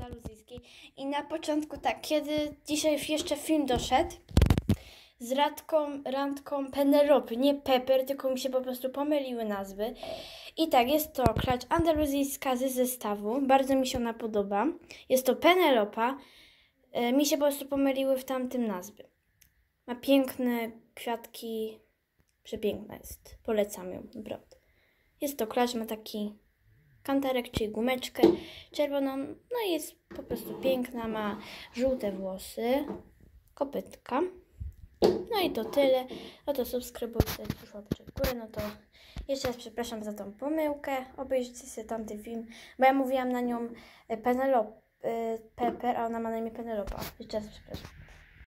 andaluzyjskiej. I na początku tak, kiedy dzisiaj jeszcze film doszedł z randką Penelopy, nie Pepper, tylko mi się po prostu pomyliły nazwy. I tak, jest to klacz andaluzyjska z zestawu, bardzo mi się ona podoba. Jest to Penelopa, mi się po prostu pomyliły w tamtym nazwy. Ma piękne kwiatki, przepiękna jest, polecam ją, naprawdę. Jest to klacz, ma taki kantarek, czyli gumeczkę czerwoną, no i jest po prostu piękna, ma żółte włosy, kopytka. No i to tyle. No to subskrybujcie, już łapeczek w górę. No to jeszcze raz przepraszam za tą pomyłkę. Obejrzyjcie sobie tamty film, bo ja mówiłam na nią Pepper, a ona ma na imię Penelopa. Jeszcze raz przepraszam.